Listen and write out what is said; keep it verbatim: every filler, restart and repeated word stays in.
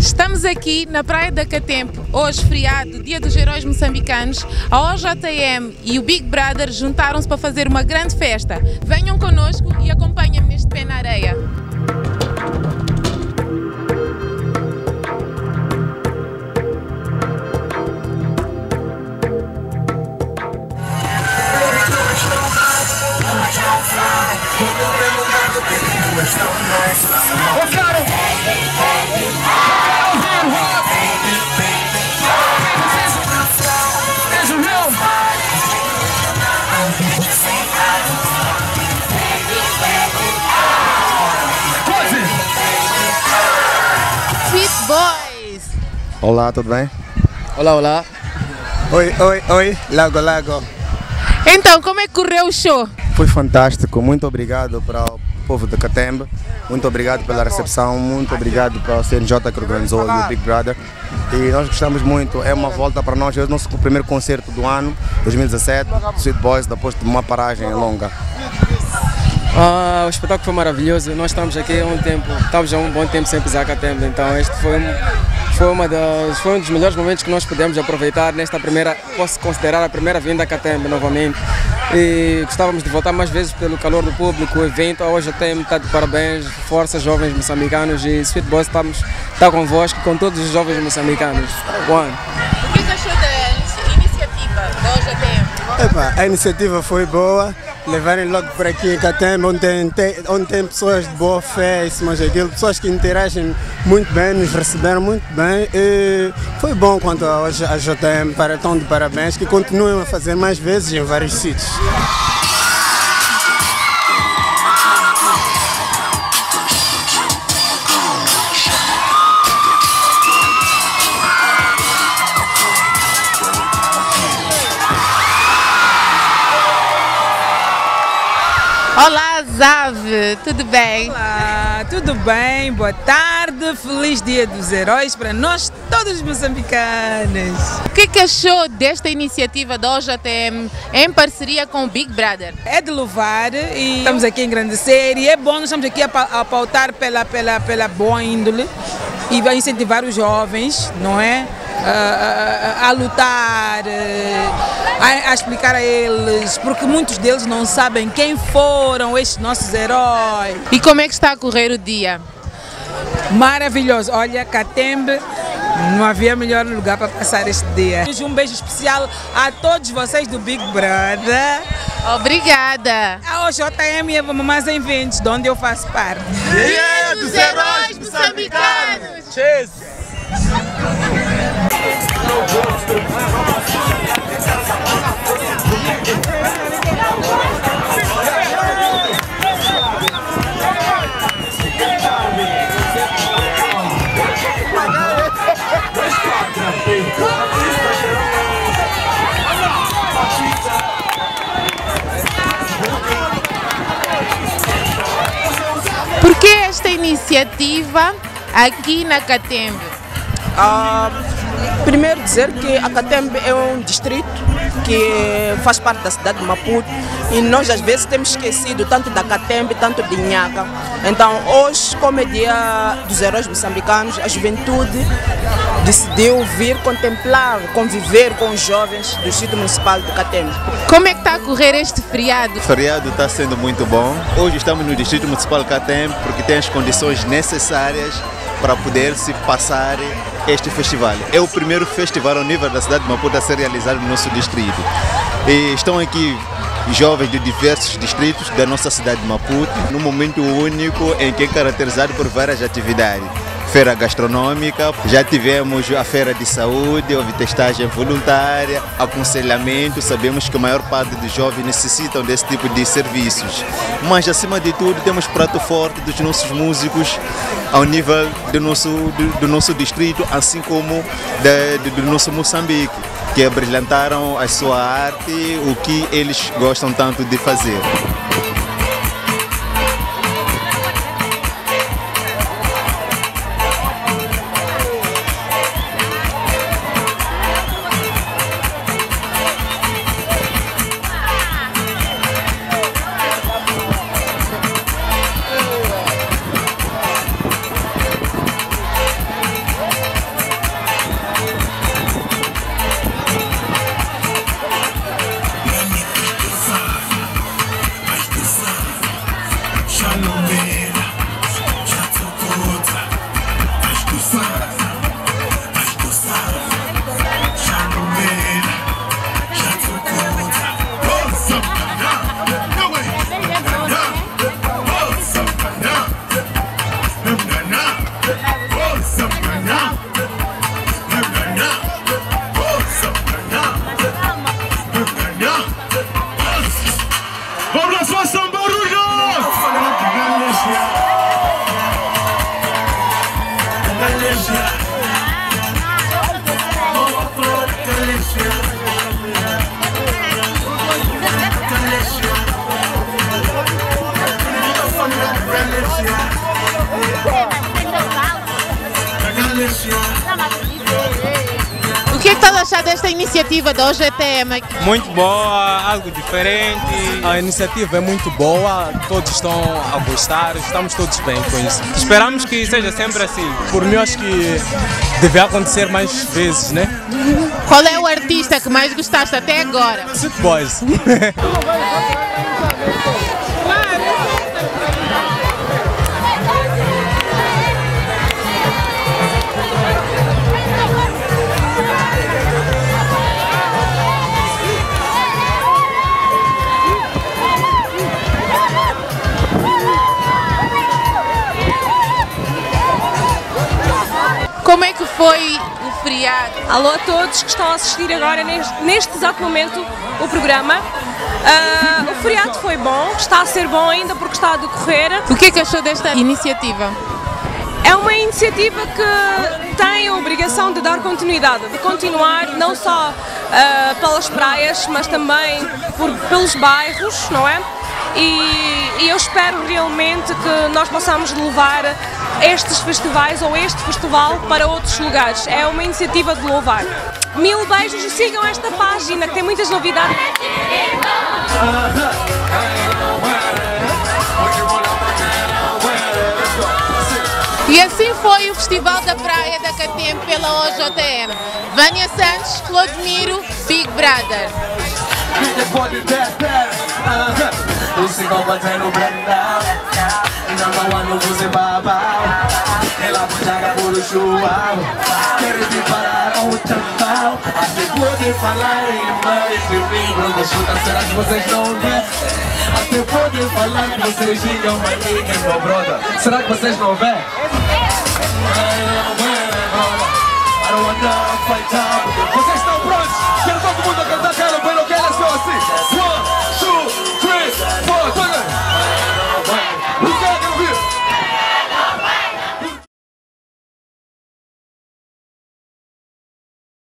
Estamos aqui na Praia da Catembe, hoje feriado, Dia dos Heróis Moçambicanos. A O J M e o Big Brother juntaram-se para fazer uma grande festa. Venham connosco e acompanhem-me neste pé na areia. Sweet Boys! Olá, tudo bem? Olá, olá. Oi, oi, oi, Lago, Lago. Então, como é que correu o show? Foi fantástico, muito obrigado para o povo de Catembe, muito obrigado pela recepção, muito obrigado para o C N J que organizou e o Big Brother. E nós gostamos muito, é uma volta para nós, é o nosso primeiro concerto do ano, dois mil e dezassete, Sweet Boys, depois de uma paragem longa. Ah, o espetáculo foi maravilhoso, nós estamos aqui há um tempo, estamos há um bom tempo sem pisar Catembe, então este foi, foi, uma das, foi um dos melhores momentos que nós pudemos aproveitar nesta primeira, posso considerar a primeira vinda a Catembe novamente. E gostávamos de voltar mais vezes pelo calor do público, o evento, a O J M está de parabéns, força jovens moçambicanos e Sweet Boys estamos, está convosco, com todos os jovens moçambicanos. One. O que você achou da iniciativa da O J M? Epa, a iniciativa foi boa, levarem logo por aqui em Catembe, onde tem, onde tem pessoas de boa fé, isso, mas aquilo, pessoas que interagem muito bem, nos receberam muito bem e foi bom quanto a J M, para tão de parabéns, que continuem a fazer mais vezes em vários sítios. Olá, Zav, tudo bem? Olá, tudo bem? Boa tarde, feliz Dia dos Heróis para nós todos moçambicanos. O que, que achou desta iniciativa da O J M em parceria com o Big Brother? É de louvar e estamos aqui a engrandecer e é bom, nós estamos aqui a, a pautar pela, pela, pela boa índole e vai incentivar os jovens, não é? A, a, a lutar, a, a explicar a eles, porque muitos deles não sabem quem foram estes nossos heróis. E como é que está a correr o dia? Maravilhoso, olha, Catembe, não havia melhor lugar para passar este dia. Um beijo especial a todos vocês do Big Brother. Obrigada! A O J M é mais em eventos, de onde eu faço parte. Dia dos Heróis Moçambicanos! Cheers! Por que esta iniciativa aqui na Catembe? Ah, primeiro dizer que a Catembe é um distrito que faz parte da cidade de Maputo e nós às vezes temos esquecido tanto da Catembe, tanto de Inhaca. Então hoje, como é Dia dos Heróis Moçambicanos, a juventude decidiu vir contemplar, conviver com os jovens do Distrito Municipal de Catembe. Como é que está a correr este feriado? O feriado está sendo muito bom. Hoje estamos no Distrito Municipal de Catembe porque tem as condições necessárias para poder se passar este festival. É o primeiro festival ao nível da cidade de Maputo a ser realizado no nosso distrito. E estão aqui jovens de diversos distritos da nossa cidade de Maputo, num momento único em que é caracterizado por várias atividades. Feira gastronômica, já tivemos a feira de saúde, houve testagem voluntária, aconselhamento, sabemos que a maior parte dos jovens necessitam desse tipo de serviços. Mas acima de tudo temos prato forte dos nossos músicos ao nível do nosso, do, do nosso distrito, assim como de, do nosso Moçambique, que abrilhantaram a sua arte, o que eles gostam tanto de fazer. O que é que estás a achar desta iniciativa da O J T M? Muito boa, algo diferente. A iniciativa é muito boa, todos estão a gostar, estamos todos bem com isso. Esperamos que seja sempre assim. Por mim, acho que deve acontecer mais vezes, né? Qual é o artista que mais gostaste até agora? Sweet Boys. Como é que foi o feriado? Alô a todos que estão a assistir agora neste, neste exato momento o programa. Uh, o feriado foi bom, está a ser bom ainda porque está a decorrer. O que é que achou desta iniciativa? É uma iniciativa que tem a obrigação de dar continuidade, de continuar não só uh, pelas praias, mas também por, pelos bairros, não é? E, e eu espero realmente que nós possamos levar estes festivais ou este festival para outros lugares. É uma iniciativa de louvar. Mil beijos e sigam esta página que tem muitas novidades. E assim foi o Festival da Praia da Catembe pela O J T M. Vânia Santos, Clodomiro, Big Brother. Queres me parar ou tampão? Até poder falar em mais de mim, Bruno Chuta, será que vocês não vêem? Até poder falar que vocês ligam uma liga, meu brother, será que vocês não vêem? I don't wanna fight out. Vocês estão prontos? Quero todo mundo a cantar, quero ver o que elas estão assim.